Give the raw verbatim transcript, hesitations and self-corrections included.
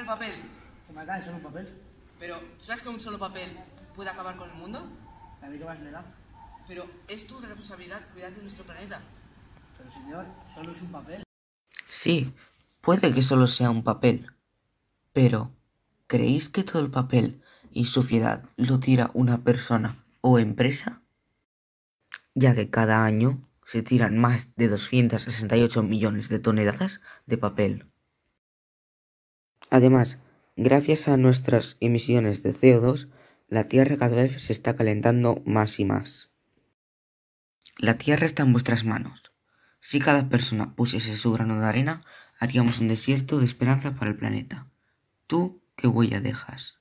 el papel. Que me cae solo un papel. Pero, ¿tú sabes que un solo papel puede acabar con el mundo? ¿A mí qué más me da? Pero es tu responsabilidad cuidar de nuestro planeta. Pero señor, solo es un papel. Sí, puede que solo sea un papel. Pero, ¿creéis que todo el papel y suciedad lo tira una persona o empresa? Ya que cada año se tiran más de doscientos sesenta y ocho millones de toneladas de papel. Además, gracias a nuestras emisiones de C O dos, la Tierra cada vez se está calentando más y más. La Tierra está en vuestras manos. Si cada persona pusiese su grano de arena, haríamos un desierto de esperanza para el planeta. ¿Tú qué huella dejas?